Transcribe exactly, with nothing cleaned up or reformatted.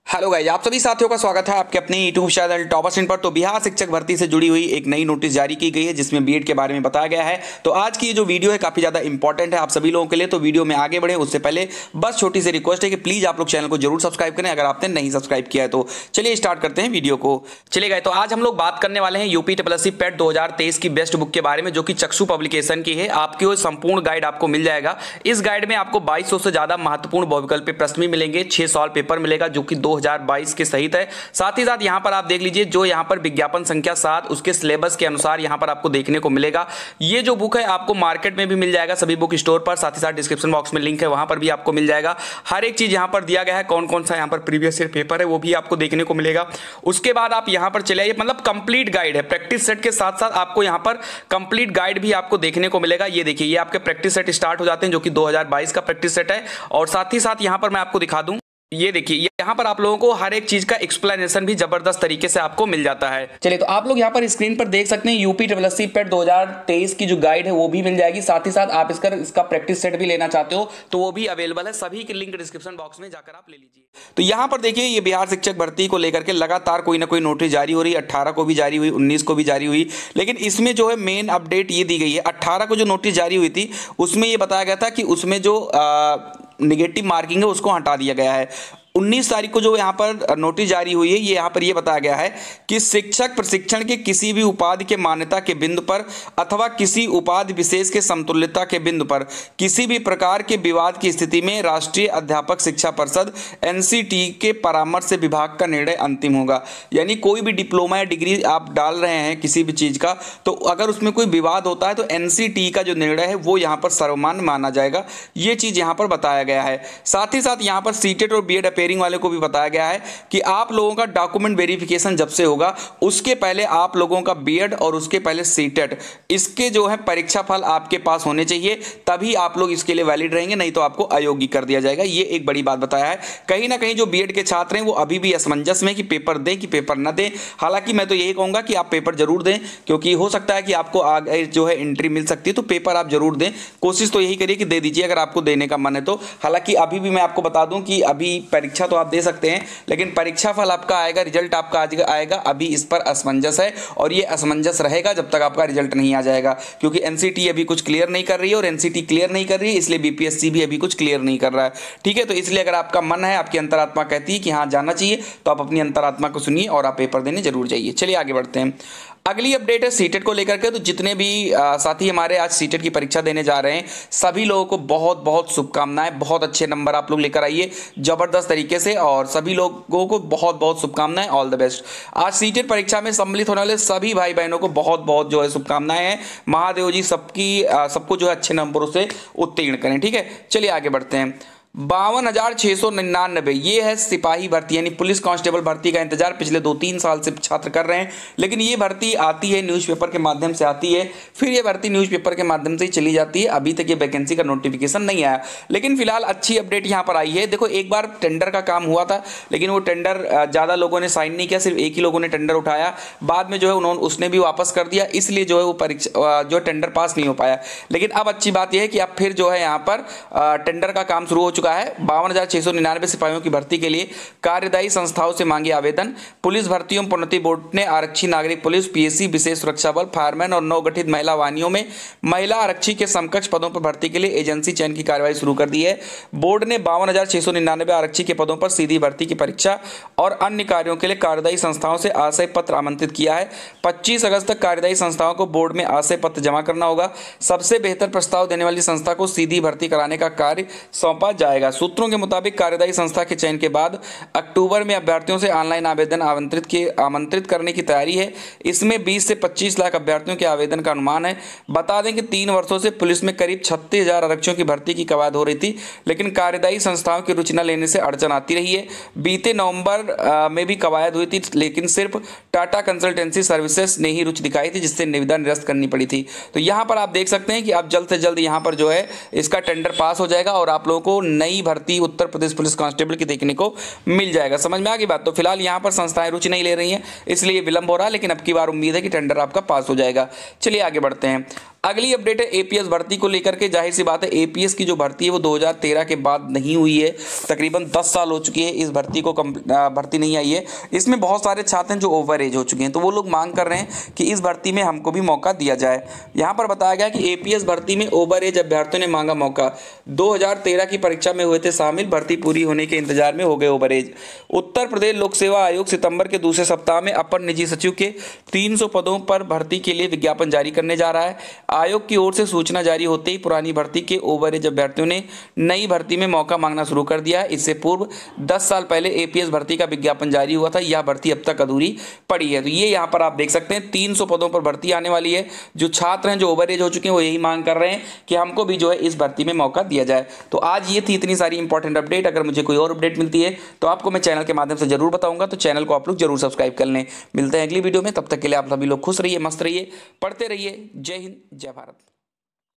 Hello guys, आप सभी साथियों का स्वागत है आपके अपने यूट्यूब चैनल टॉपर्स इन पर। तो बिहार शिक्षक भर्ती से जुड़ी हुई एक नई नोटिस जारी की गई है जिसमें बीएड के बारे में बताया गया है। तो आज की ये जो वीडियो है काफी ज्यादा इंपॉर्टेंट है आप सभी लोगों के लिए। तो वीडियो में आगे बढ़े उससे पहले बस छोटी सी रिक्वेस्ट है कि प्लीज आप लोग चैनल को जरूर सब्सक्राइब करें अगर आपने नहीं सब्सक्राइब किया है तो। चलिए स्टार्ट करते हैं वीडियो को। चलिए गाइस, तो आज हम लोग बात करने वाले हैं UP triple S C PET दो हजार तेईस की बेस्ट बुक के बारे में, जो कि चक्षु पब्लिकेशन की है। आपकी वो संपूर्ण गाइड आपको मिल जाएगा। इस गाइड में आपको बाईस सौ से ज्यादा महत्वपूर्ण बहुविकल्पी प्रश्न भी मिलेंगे, छह सॉल्व पेपर मिलेगा जो कि दो हजार बाईस के सहित है। साथ ही साथ यहां पर आप देख लीजिए जो यहां पर विज्ञापन संख्या सात उसके सिलेबस के अनुसार यहां पर आपको देखने को मिलेगा। ये जो बुक है आपको मार्केट में भी मिल जाएगा सभी बुक स्टोर पर, साथ ही साथ डिस्क्रिप्शन बॉक्स में लिंक है वहां पर भी आपको मिल जाएगा। हर एक चीज यहां पर दिया गया है, कौन कौन सा यहां पर प्रीवियस ईयर पेपर है वो भी आपको देखने को मिलेगा। उसके बाद आप यहां पर चले आइए, मतलब कंप्लीट गाइड है। प्रैक्टिस सेट के साथ साथ आपको यहां पर कंप्लीट गाइड भी आपको देखने को मिलेगा। ये देखिए, ये आपके प्रैक्टिस सेट स्टार्ट हो जाते हैं जो कि दो हजार बाईस का प्रैक्टिस सेट है। और साथ ही साथ यहां पर मैं आपको दिखा दूं, ये देखिए यहाँ पर आप लोगों को हर एक चीज का एक्सप्लेनेशन भी जबरदस्त तरीके से आपको मिल जाता है। चलिए, तो आप लोग यहाँ पर स्क्रीन पर देख सकते हैं UP triple S C PET दो हजार तेईस की जो गाइड है वो भी मिल जाएगी। साथ ही साथ आप इसका इसका प्रैक्टिस सेट भी लेना चाहते हो तो वो भी अवेलेबल है। सभी के लिंक डिस्क्रिप्शन बॉक्स में जाकर आप ले लीजिए। तो यहाँ पर देखिए, ये बिहार शिक्षक भर्ती को लेकर के लगातार कोई ना कोई नोटिस जारी हो रही है। अट्ठारह को भी जारी हुई, उन्नीस को भी जारी हुई, लेकिन इसमें जो है मेन अपडेट ये दी गई है। अट्ठारह को जो नोटिस जारी हुई थी उसमें ये बताया गया था कि उसमें जो निगेटिव मार्किंग है उसको हटा दिया गया है। उन्नीस तारीख को जो यहाँ पर नोटिस जारी हुई है, ये यहाँ पर ये बताया गया है कि शिक्षक प्रशिक्षण के किसी भी उपाधि के मान्यता के बिंदु पर अथवा किसी उपाधि विशेष के समतुल्यता के बिंदु पर किसी भी प्रकार के विवाद की स्थिति में राष्ट्रीय अध्यापक शिक्षा परिषद एनसीटी के परामर्श से विभाग का निर्णय अंतिम होगा। यानी कोई भी डिप्लोमा या डिग्री आप डाल रहे हैं किसी भी चीज का, तो अगर उसमें कोई विवाद होता है तो एनसीटी का जो निर्णय है वो यहाँ पर सर्वमान्य माना जाएगा। ये चीज यहाँ पर बताया गया है। साथ ही साथ यहाँ पर सीटेट और बीएड वाले को भी बताया गया है कि आप लोगों का डॉक्यूमेंट वेरिफिकेशन जब से होगा उसके पहले आप लोगों का बीएड और उसके पहले सीटेट, इसके जो है परीक्षा फल आपके पास होने चाहिए, तभी आप लोग इसके लिए वैलिड रहेंगे, नहीं तो आपको अयोग्य कर दिया जाएगा। ये एक बड़ी बात बताया है। कहीं ना कहीं जो बीएड के छात्र हैं वो अभी भी असमंजस में कि पेपर दें कि पेपर न दें। हालांकि मैं तो यही कहूंगा कि आप पेपर जरूर दें, क्योंकि हो सकता है कि आपको आगे जो है एंट्री मिल सकती है, तो पेपर आप जरूर दें। कोशिश तो यही करिए कि दे दीजिए अगर आपको देने का मन है तो। हालांकि अभी भी मैं आपको बता दूं कि अभी परीक्षा तो आप दे सकते हैं, लेकिन परीक्षा फल आपका आएगा, रिजल्ट आपका आएगा, अभी इस पर असमंजस है और ये असमंजस रहेगा जब तक आपका रिजल्ट नहीं आ जाएगा। क्योंकि एनसीटी अभी कुछ क्लियर नहीं कर रही है और एनसीटी क्लियर नहीं कर रही है, इसलिए बीपीएससी भी अभी कुछ क्लियर नहीं कर रहा है। ठीक है, तो इसलिए अगर आपका मन है, आपकी अंतरात्मा कहती है कि हाँ जाना चाहिए, तो आप अपनी अंतरात्मा को सुनिए और आप पेपर देने जरूर जाइए। चलिए आगे बढ़ते हैं। अगली अपडेट है सीटेट को लेकर के। तो जितने भी आ, साथी हमारे आज सीटेट की परीक्षा देने जा रहे हैं सभी लोगों को बहुत बहुत शुभकामनाएं। बहुत अच्छे नंबर आप लोग लेकर आइए जबरदस्त तरीके से, और सभी लोगों को बहुत बहुत शुभकामनाएं, ऑल द बेस्ट। आज सीटेट परीक्षा में सम्मिलित होने वाले सभी भाई बहनों को बहुत बहुत जो है शुभकामनाएं हैं। महादेव जी सबकी सबको जो है अच्छे नंबरों से उत्तीर्ण करें। ठीक है, चलिए आगे बढ़ते हैं। बावन हजार छह सौ निन्यानबे ये है सिपाही भर्ती, यानी पुलिस कांस्टेबल भर्ती का इंतजार पिछले दो तीन साल से छात्र कर रहे हैं। लेकिन ये भर्ती आती है न्यूज़पेपर के माध्यम से आती है, फिर ये भर्ती न्यूज़पेपर के माध्यम से ही चली जाती है। अभी तक ये वैकेंसी का नोटिफिकेशन नहीं आया, लेकिन फिलहाल अच्छी अपडेट यहाँ पर आई है। देखो, एक बार टेंडर का काम हुआ था, लेकिन वो टेंडर ज़्यादा लोगों ने साइन नहीं किया, सिर्फ एक ही लोगों ने टेंडर उठाया। बाद में जो है उन्होंने उसने भी वापस कर दिया, इसलिए जो है वो परीक्षा जो टेंडर पास नहीं हो पाया। लेकिन अब अच्छी बात यह है कि अब फिर जो है यहाँ पर टेंडर का काम शुरू हो चुका है। बावन हजार छह सौ निन्यानवे सिपाहियों की भर्ती के लिए कार्यदायी संस्थाओं से मांगे आवेदन। पुलिस भर्तियों प्रोन्नति बोर्ड ने आरक्षी, नागरिक पुलिस, पीएससी, विशेष सुरक्षा बल, फायरमैन और नवगठित महिला वाहिनियों में महिला आरक्षी के समकक्ष पदों पर भर्ती के लिए एजेंसी चयन की कार्यवाही शुरू कर दी है। बोर्ड ने बावन हजार छह सौ निन्यानवे आरक्षी के पदों पर सीधी भर्ती की परीक्षा और अन्य कार्यों के लिए कार्यदायी संस्थाओं से आशय पत्र आमंत्रित किया है। पच्चीस अगस्त तक कार्यदायी संस्थाओं को बोर्ड में आशय पत्र जमा करना होगा। सबसे बेहतर प्रस्ताव देने वाली संस्था को सीधी भर्ती कराने का कार्य सौंपा जाएगा। सूत्रों के मुताबिक कार्यदायी संस्था के चयन के बाद अक्टूबर में अभ्यर्थियों से ऑनलाइन आवेदन आमंत्रित के आमंत्रित करने की तैयारी है। इसमें बीस से पच्चीस लाख अभ्यर्थियों के आवेदन का अनुमान है। बता दें कि तीन वर्षों से पुलिस में करीब छत्तीस हजार आरक्षियों की भर्ती की कवायद हो रही थी, लेकिन कार्यदायी संस्थाओं की रुचि न लेने से अड़चन आती रही है। बीते नवंबर में भी कवायद हुई थी, लेकिन सिर्फ टाटा कंसल्टेंसी सर्विसेज ने ही रुचि दिखाई थी, जिससे निविदा निरस्त करनी पड़ी थी। तो यहाँ पर आप देख सकते हैं कि अब जल्द से जल्द यहाँ पर जो है इसका टेंडर पास हो जाएगा और आप लोगों को नई भर्ती उत्तर प्रदेश पुलिस कांस्टेबल की देखने को मिल जाएगा। समझ में आ गई बात। तो फिलहाल यहाँ पर संस्थाएं रुचि नहीं ले रही हैं, इसलिए विलंब हो रहा है, लेकिन अब की बार उम्मीद है कि टेंडर आपका पास हो जाएगा। चलिए आगे बढ़ते हैं। अगली अपडेट है एपीएस भर्ती को लेकर के। जाहिर सी बात है एपीएस की जो भर्ती है वो दो हज़ार तेरह के बाद नहीं हुई है, तकरीबन दस साल हो चुकी है इस भर्ती को भर्ती नहीं आई है। इसमें बहुत सारे छात्र हैं जो ओवर एज हो चुके हैं, तो वो लोग मांग कर रहे हैं कि इस भर्ती में हमको भी मौका दिया जाए। यहाँ पर बताया गया कि एपीएस भर्ती में ओवर एज अभ्यर्थियों ने मांगा मौका, दो हज़ार तेरह की परीक्षा में हुए थे शामिल, भर्ती पूरी होने के इंतजार में हो गए ओवर एज। उत्तर प्रदेश लोक सेवा आयोग सितंबर के दूसरे सप्ताह में अपर निजी सचिव के तीन सौ पदों पर भर्ती के लिए विज्ञापन जारी करने जा रहा है। आयोग की ओर से सूचना जारी होते ही पुरानी भर्ती के ओवर एज अभ्यर्थियों ने नई भर्ती में मौका मांगना शुरू कर दिया है। इससे पूर्व दस साल पहले एपीएस भर्ती का विज्ञापन जारी हुआ था, यह भर्ती अब तक अधूरी पड़ी है। तो ये यहाँ पर आप देख सकते हैं तीन सौ पदों पर भर्ती आने वाली है। जो छात्र हैं जो ओवर एज हो चुके हैं वो यही मांग कर रहे हैं कि हमको भी जो है इस भर्ती में मौका दिया जाए। तो आज ये थी इतनी सारी इंपॉर्टेंट अपडेट। अगर मुझे कोई और अपडेट मिलती है तो आपको मैं चैनल के माध्यम से जरूर बताऊंगा, तो चैनल को आप लोग जरूर सब्सक्राइब कर लें। मिलते हैं अगली वीडियो में, तब तक के लिए आप सभी लोग खुश रहिए, मस्त रहिए, पढ़ते रहिए। जय हिंद, जय भारत।